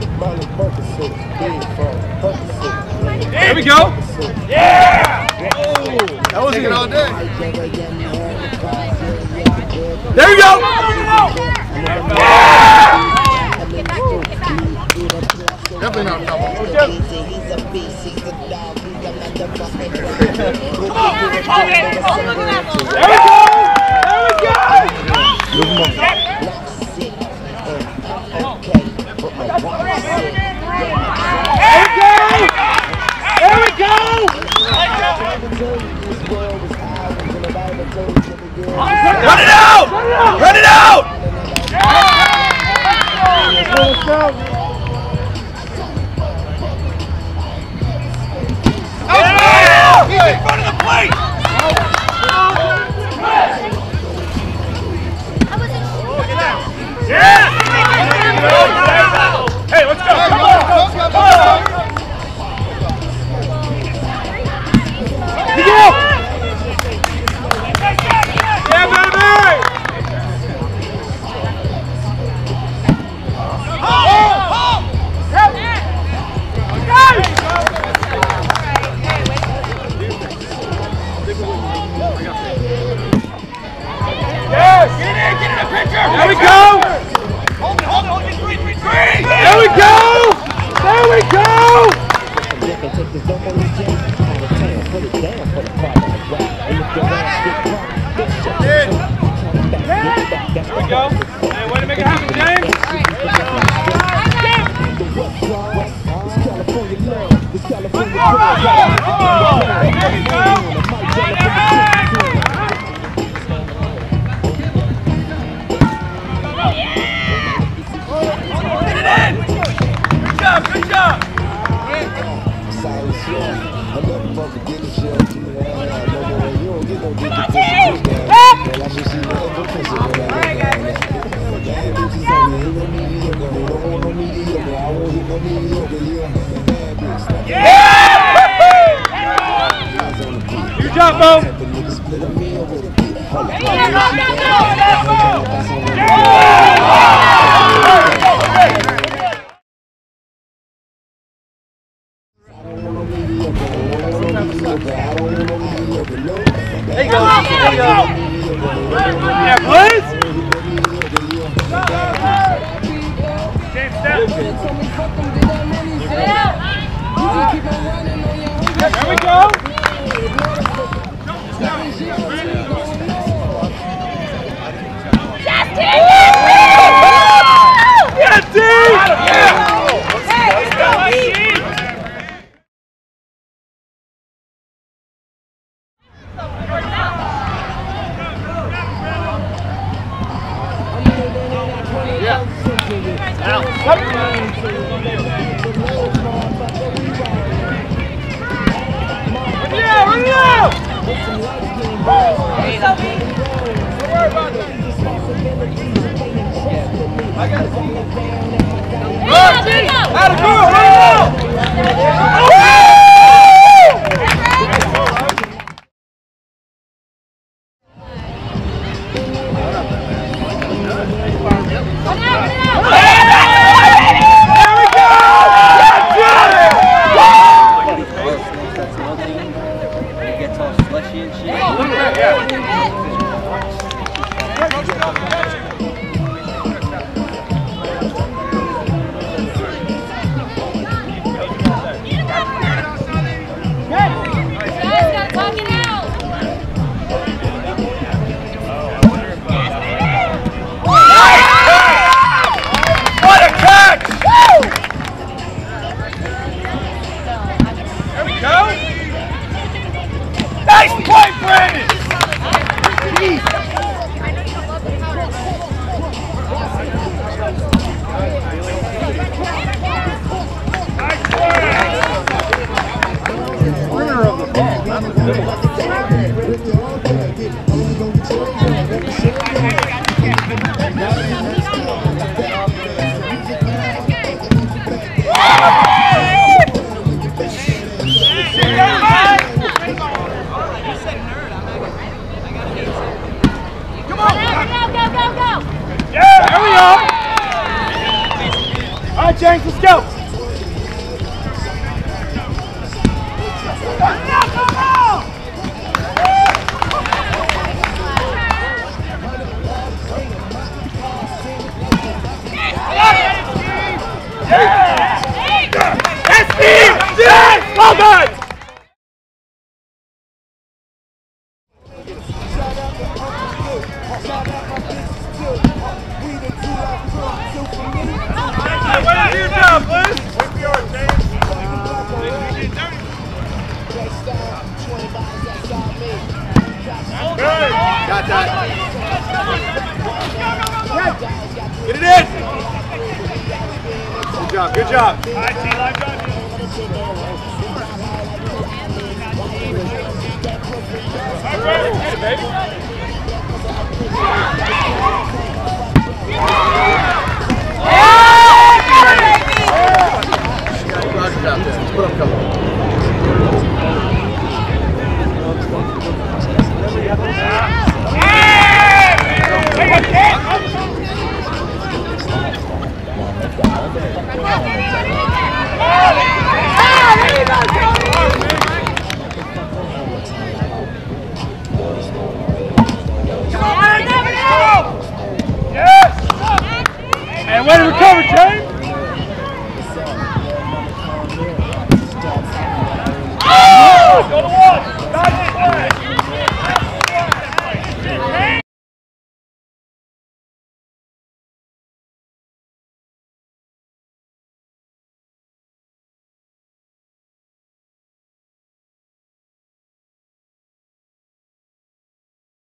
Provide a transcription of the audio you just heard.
There we go. Yeah! Oh, that was good all day. There we go. Yeah! Definitely not trouble. There we go. There we go! Run it out! Run it out! He's in front of the plate! Yeah! Hey, let's go! Come on! Come on! Yeah, baby! Yes! Get in the pitcher! There we go! Hold it, 3, 3, 3! There we go! There we go! There we go. Hey, way to make it happen, James. There you go. Get it in. Good job, good job. Good job, Bo. There you go. Yeah, please. James, step. There we go. Yeah, D! right, James, let's go. Yes, Steve! Yes! Well done! Good job, Liz! Got that. Get it in! Good job, good job. All right, T, live drive. All right, get it, baby. Roger's out there. Let's put up a couple. Yes! And way to recover, James!